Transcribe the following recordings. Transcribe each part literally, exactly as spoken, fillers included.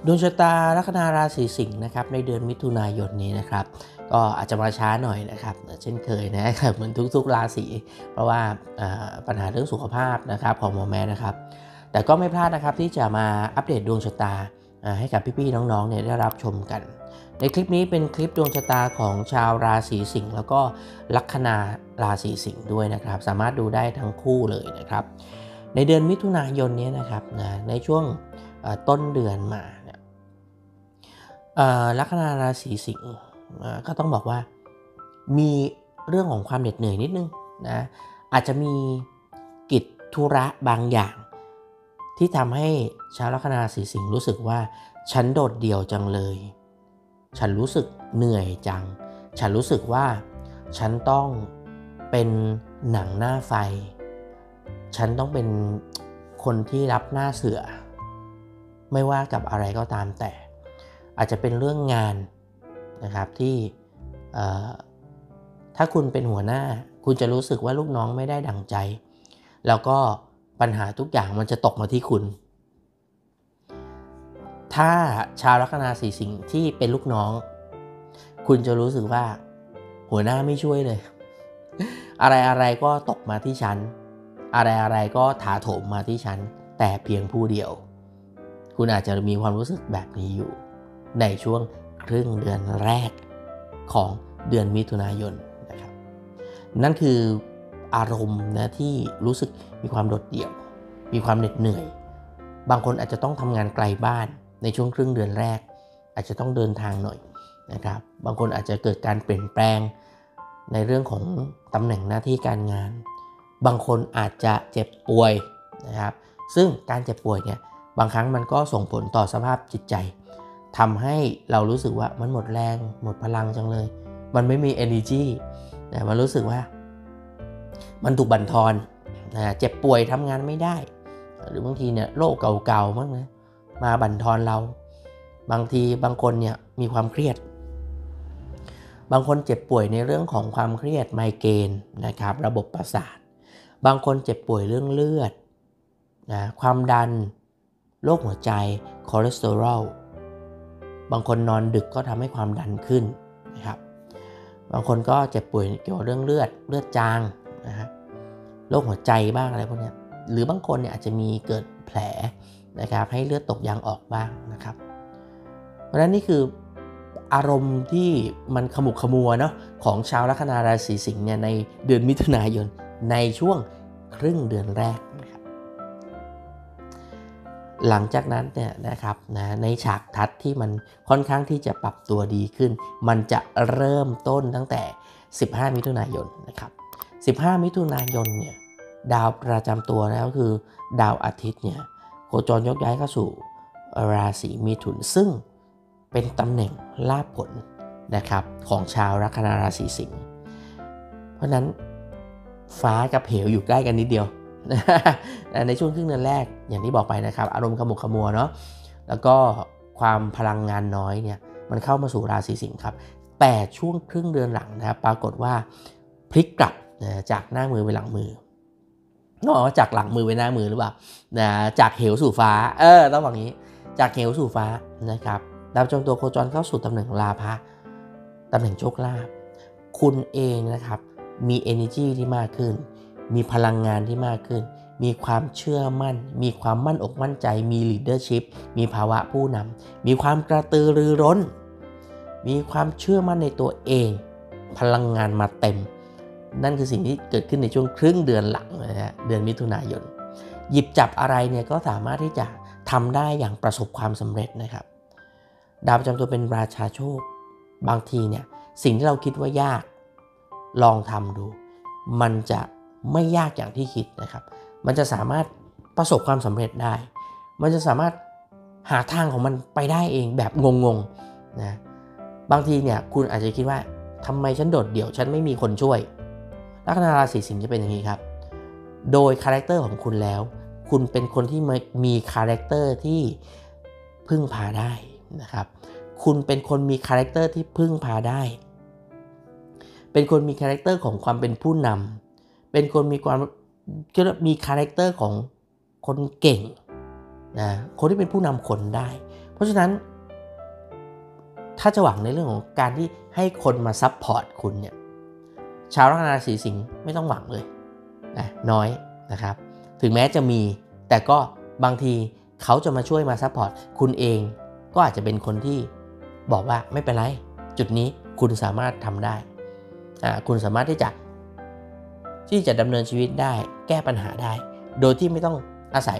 ดวงชะตาลัคนาราศีสิงห์นะครับในเดือนมิถุนายนนี้นะครับก็อาจจะมาช้าหน่อยนะครับเช่นเคยนะครับเหมือนทุกๆราศีเพราะว่าปัญหาเรื่องสุขภาพนะครับของหมอแม่นะครับแต่ก็ไม่พลาดนะครับที่จะมาอัปเดตดวงชะตาให้กับพี่ๆน้องๆเนี่ยได้รับชมกันในคลิปนี้เป็นคลิปดวงชะตาของชาวราศีสิงห์แล้วก็ลัคนาราศีสิงห์ด้วยนะครับสามารถดูได้ทั้งคู่เลยนะครับในเดือนมิถุนายนนี้นะครับนะในช่วงต้นเดือนมาลัคนาราศีสิงห์ก็ต้องบอกว่ามีเรื่องของความเหน็ดเหนื่อยนิดนึงนะอาจจะมีกิจธุระบางอย่างที่ทำให้ชาวลัคนาราศีสิงห์รู้สึกว่าฉันโดดเดี่ยวจังเลยฉันรู้สึกเหนื่อยจังฉันรู้สึกว่าฉันต้องเป็นหนังหน้าไฟฉันต้องเป็นคนที่รับหน้าเสือไม่ว่ากับอะไรก็ตามแต่อาจจะเป็นเรื่องงานนะครับที่ถ้าคุณเป็นหัวหน้าคุณจะรู้สึกว่าลูกน้องไม่ได้ดั่งใจแล้วก็ปัญหาทุกอย่างมันจะตกมาที่คุณถ้าชาวลัคนาราศีสิงห์ที่เป็นลูกน้องคุณจะรู้สึกว่าหัวหน้าไม่ช่วยเลยอะไรอะไรก็ตกมาที่ฉันอะไรอะไรก็ถาโถมมาที่ฉันแต่เพียงผู้เดียวคุณอาจจะมีความรู้สึกแบบนี้อยู่ในช่วงครึ่งเดือนแรกของเดือนมิถุนายนนะครับนั่นคืออารมณ์นะที่รู้สึกมีความโดดเดี่ยวมีความเหน็ดเหนื่อยบางคนอาจจะต้องทำงานไกลบ้านในช่วงครึ่งเดือนแรกอาจจะต้องเดินทางหน่อยนะครับบางคนอาจจะเกิดการเปลี่ยนแปลงในเรื่องของตำแหน่งหน้าที่การงานบางคนอาจจะเจ็บป่วยนะครับซึ่งการเจ็บป่วยเนี่ยบางครั้งมันก็ส่งผลต่อสภาพจิตใจทำให้เรารู้สึกว่ามันหมดแรงหมดพลังจังเลยมันไม่มี energy นะมันรู้สึกว่ามันถูกบั่นทอนนะเจ็บป่วยทำงานไม่ได้หรือบางทีเนี่ยโรคเก่าๆมั้งนะมาบั่นทอนเราบางทีบางคนเนี่ยมีความเครียดบางคนเจ็บป่วยในเรื่องของความเครียดไมเกรนนะครับระบบประสาทบางคนเจ็บป่วยเรื่องเลือดนะความดันโรคหัวใจคอเลสเตอรอลบางคนนอนดึกก็ทำให้ความดันขึ้นนะครับบางคนก็เจ็บป่วยเกี่ยวกับเรื่องเลือดเลือดจางนะฮะโรคหัวใจบ้างอะไรพวกนี้หรือบางคนเนี่ยอาจจะมีเกิดแผลนะครับให้เลือดตกยางออกบ้างนะครับเพราะฉะนั้นนี่คืออารมณ์ที่มันขมุกขมัวเนาะของชาวลัคนาราศีสิงห์เนี่ยในเดือนมิถุนายนในช่วงครึ่งเดือนแรกนะครับหลังจากนั้นเนี่ยนะครับนะในฉากทัศน์ที่มันค่อนข้างที่จะปรับตัวดีขึ้นมันจะเริ่มต้นตั้งแต่สิบห้ามิถุนายนนะครับสิบห้ามิถุนายนเนี่ยดาวประจำตัวแล้วคือดาวอาทิตย์เนี่ยโคจรยกย้ายเข้าสู่ราศีมิถุนซึ่งเป็นตำแหน่งลาภผลนะครับของชาวลัคนาราศีสิงห์เพราะนั้นฟ้ากับเหวอยู่ใกล้กันนิดเดียวในช่วงครึ่งเดือนแรกอย่างที่บอกไปนะครับอารมณ์ขมุกขมัวเนาะแล้วก็ความพลังงานน้อยเนี่ยมันเข้ามาสู่ราศีสิงห์ครับแต่ช่วงครึ่งเดือนหลังนะครับปรากฏว่าพลิกกลับจากหน้ามือไปหลังมือต้องบอกว่าจากหลังมือไปหน้ามือหรือเปล่านะจากเหวสู่ฟ้าเออต้องบอกงี้จากเหวสู่ฟ้านะครับดาวประจำตัวโคจรเข้าสู่ตำแหน่งลาภะตำแหน่งโชคลาภคุณเองนะครับมี energy ที่มากขึ้นมีพลังงานที่มากขึ้นมีความเชื่อมั่นมีความมั่นอกมั่นใจมี leadership มีภาวะผู้นำมีความกระตือรือร้นมีความเชื่อมั่นในตัวเองพลังงานมาเต็มนั่นคือสิ่งที่เกิดขึ้นในช่วงครึ่งเดือนหลังนะฮะเดือนมิถุนายนหยิบจับอะไรเนี่ยก็สามารถที่จะทำได้อย่างประสบความสำเร็จนะครับดาวประจำตัวเป็นราชาโชคบางทีเนี่ยสิ่งที่เราคิดว่ายากลองทำดูมันจะไม่ยากอย่างที่คิดนะครับมันจะสามารถประสบความสำเร็จได้มันจะสามารถหาทางของมันไปได้เองแบบงงๆนะบางทีเนี่ยคุณอาจจะคิดว่าทำไมฉันโดดเดี่ยวฉันไม่มีคนช่วยลัคนาราศีสิงห์จะเป็นอย่างนี้ครับโดยคาแรคเตอร์ของคุณแล้วคุณเป็นคนที่มีคาแรคเตอร์ที่พึ่งพาได้นะครับคุณเป็นคนมีคาแรคเตอร์ที่พึ่งพาได้เป็นคนมีคาแรคเตอร์ของความเป็นผู้นำเป็นคนมีความมีคาแรคเตอร์ของคนเก่งนะคนที่เป็นผู้นำคนได้เพราะราะฉะนั้นถ้าจะหวังในเรื่องของการที่ให้คนมาซัพพอร์ตคุณเนี่ยชาวลัคนาราศีสิงห์ไม่ต้องหวังเลยนะน้อยนะครับถึงแม้จะมีแต่ก็บางทีเขาจะมาช่วยมาซัพพอร์ตคุณเองก็อาจจะเป็นคนที่บอกว่าไม่เป็นไรจุดนี้คุณสามารถทำได้อ่าคุณสามารถที่จะที่จะดำเนินชีวิตได้แก้ปัญหาได้โดยที่ไม่ต้องอาศัย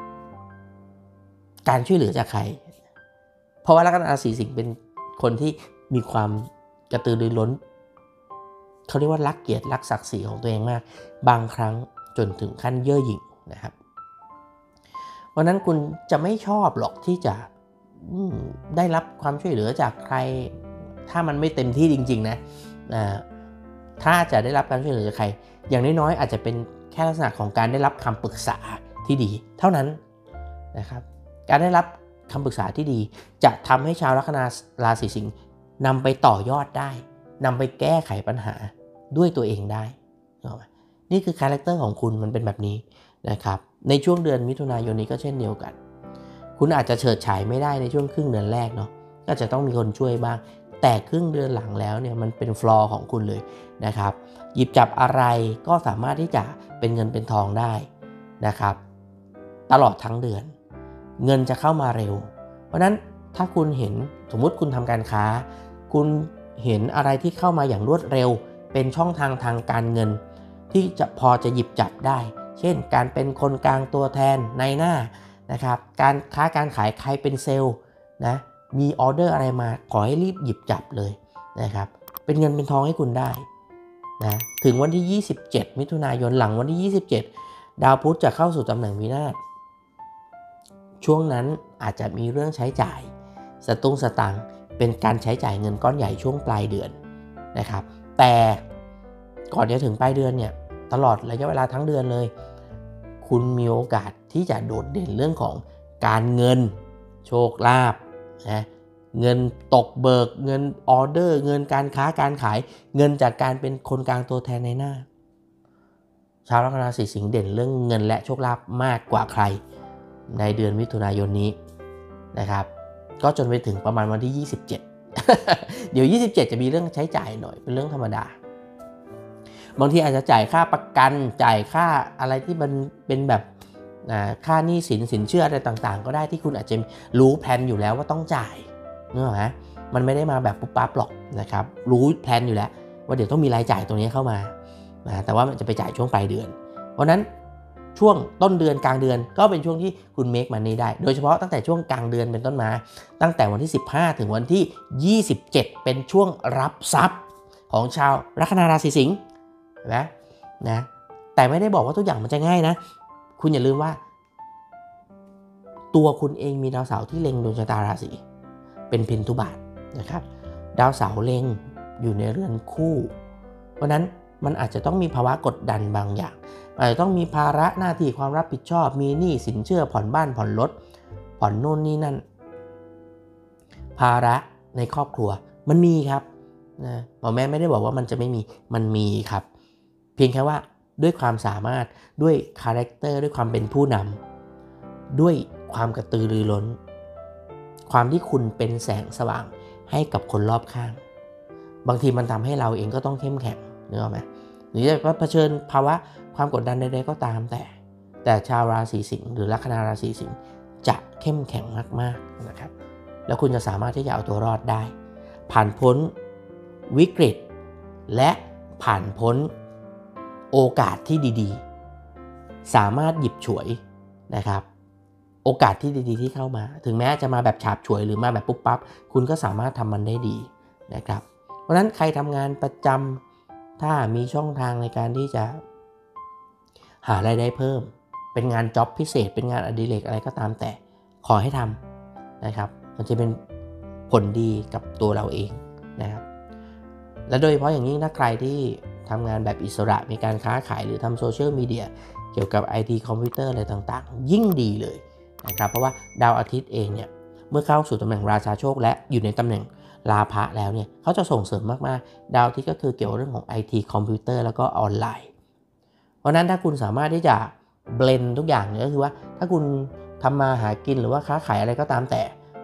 การช่วยเหลือจากใครเพราะว่าลัคนาราศีสิงห์เป็นคนที่มีความกระตือรือร้นเขาเรียกว่ารักเกียรติรักศักดิ์ศรีของตัวเองมากบางครั้งจนถึงขั้นเย่อหยิ่งนะครับเพราะนั้นคุณจะไม่ชอบหรอกที่จะได้รับความช่วยเหลือจากใครถ้ามันไม่เต็มที่จริงๆนะถ้าจะได้รับการช่วยเหลือจากใครอย่างน้อยๆอาจจะเป็นแค่ลักษณะของการได้รับคำปรึกษาที่ดีเท่านั้นนะครับการได้รับคำปรึกษาที่ดีจะทำให้ชาวลัคนาราศีสิงห์นำไปต่อยอดได้นำไปแก้ไขปัญหาด้วยตัวเองได้นี่คือคาแรคเตอร์ของคุณมันเป็นแบบนี้นะครับในช่วงเดือนมิถุนายนนี้ก็เช่นเดียวกันคุณอาจจะเฉิดฉายไม่ได้ในช่วงครึ่งเดือนแรกเนาะก็จะต้องมีคนช่วยบ้างแต่ครึ่งเดือนหลังแล้วเนี่ยมันเป็นฟลอร์ของคุณเลยนะครับหยิบจับอะไรก็สามารถที่จะเป็นเงินเป็นทองได้นะครับตลอดทั้งเดือนเงินจะเข้ามาเร็วเพราะนั้นถ้าคุณเห็นสมมุติคุณทำการค้าคุณเห็นอะไรที่เข้ามาอย่างรวดเร็วเป็นช่องทางทางการเงินที่จะพอจะหยิบจับได้เช่นการเป็นคนกลางตัวแทนในหน้านะครับการค้าการขายใครเป็นเซลล์นะมีออเดอร์อะไรมาขอให้รีบหยิบจับเลยนะครับเป็นเงินเป็นทองให้คุณได้นะถึงวันที่ยี่สิบเจ็ดมิถุนายนหลังวันที่ยี่สิบเจ็ดดาวพุธจะเข้าสู่ตำแหน่งวินาศช่วงนั้นอาจจะมีเรื่องใช้จ่ายสตุ้งสตังค์เป็นการใช้จ่ายเงินก้อนใหญ่ช่วงปลายเดือนนะครับแต่ก่อนจะถึงปลายเดือนเนี่ยตลอดระยะเวลาทั้งเดือนเลยคุณมีโอกาสที่จะโดดเด่นเรื่องของการเงินโชคลาภนะเงินตกเบิกเงินออเดอร์เงินการค้าการขายเงินจากการเป็นคนกลางตัวแทนในหน้าชาวลัคนาราศีสิงห์เด่นเรื่องเงินและโชคลาภมากกว่าใครในเดือนมิถุนายนนี้นะครับก็จนไปถึงประมาณวันที่ยี่สิบเจ็ด เดี๋ยวยี่สิบเจ็ดจะมีเรื่องใช้จ่ายหน่อยเป็นเรื่องธรรมดาบางทีอาจจะจ่ายค่าประกันจ่ายค่าอะไรที่มันเป็นแบบค่าหนี้สินสินเชื่ออะไรต่างๆก็ได้ที่คุณอาจจะรู้แผนอยู่แล้วว่าต้องจ่ายเนอะฮะมันไม่ได้มาแบบปุ๊บปั๊บหรอกนะครับรู้แผนอยู่แล้วว่าเดี๋ยวต้องมีรายจ่ายตรงนี้เข้ามานะแต่ว่ามันจะไปจ่ายช่วงปลายเดือนเพราะนั้นช่วงต้นเดือนกลางเดือนก็เป็นช่วงที่คุณเมคมันนี่ได้โดยเฉพาะตั้งแต่ช่วงกลางเดือนเป็นต้นมาตั้งแต่วันที่สิบห้าถึงวันที่ยี่สิบเจ็ดเป็นช่วงรับทรัพย์ของชาวลัคนาราศีสิงห์นะนะแต่ไม่ได้บอกว่าทุกอย่างมันจะง่ายนะคุณอย่าลืมว่าตัวคุณเองมีดาวเสาร์ที่เล็งดวงชะตาราศีเป็นพินทุบาทนะครับดาวเสาร์เล็งอยู่ในเรือนคู่เพราะนั้นมันอาจจะต้องมีภาวะกดดันบางอย่างอาจจะต้องมีภาระหน้าที่ความรับผิดชอบมีหนี้สินเชื่อผ่อนบ้านผ่อนรถผ่อนโน่นนี่นั่นภาระในครอบครัวมันมีครับนะหมอแม่ไม่ได้บอกว่ามันจะไม่มีมันมีครับเพียงแค่ว่าด้วยความสามารถด้วยคาแรคเตอร์ด้วยความเป็นผู้นำด้วยความกระตือรือร้นความที่คุณเป็นแสงสว่างให้กับคนรอบข้างบางทีมันทำให้เราเองก็ต้องเข้มแข็งนึกออกไหมหรือจะเผชิญภาวะความกดดันใดๆก็ตามแต่แต่ชาวราศีสิงห์หรือลัคนาราศีสิงห์จะเข้มแข็งมากๆนะครับแล้วคุณจะสามารถที่จะเอาตัวรอดได้ผ่านพ้นวิกฤตและผ่านพ้นโอกาสที่ดีๆสามารถหยิบฉวยนะครับโอกาสที่ดีๆที่เข้ามาถึงแม้จะมาแบบฉาบฉวยหรือมาแบบปุ๊บปั๊บคุณก็สามารถทำมันได้ดีนะครับเพราะฉะนั้นใครทำงานประจำถ้ามีช่องทางในการที่จะหารายได้เพิ่มเป็นงานจ็อบพิเศษเป็นงานอดิเรกอะไรก็ตามแต่ขอให้ทำนะครับมันจะเป็นผลดีกับตัวเราเองนะครับและโดยเฉพาะอย่างยิ่งถ้าใครที่ทำงานแบบอิสระมีการค้าขายหรือทำโซเชียลมีเดียเกี่ยวกับ ไอ ที คอมพิวเตอร์อะไรต่างๆยิ่งดีเลยนะครับเพราะว่าดาวอาทิตย์เองเนี่ยเมื่อเข้าสู่ตำแหน่งราชาโชคและอยู่ในตำแหน่งลาภะแล้วเนี่ยเขาจะส่งเสริมมากๆดาวอาทิตย์ก็คือเกี่ยวกับเรื่องของ ไอ ที คอมพิวเตอร์แล้วก็ออนไลน์เพราะนั้นถ้าคุณสามารถที่จะเบลนทุกอย่างเนี่ยก็คือว่าถ้าคุณทำมาหากินหรือว่าค้าขายอะไรก็ตามแต่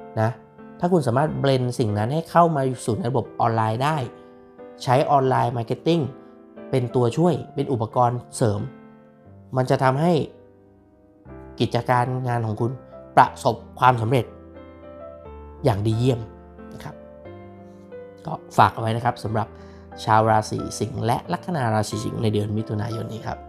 นะถ้าคุณสามารถเบลนสิ่งนั้นให้เข้ามาสู่ในระบบออนไลน์ได้ใช้ออนไลน์มาร์เก็ตติ้งเป็นตัวช่วยเป็นอุปกรณ์เสริมมันจะทำให้กิจการงานของคุณประสบความสำเร็จอย่างดีเยี่ยมนะครับก็ฝากเอาไว้นะครับสำหรับชาวราศีสิงห์และลัคนาราศีสิงห์ในเดือนมิถุนายนนี้ครับ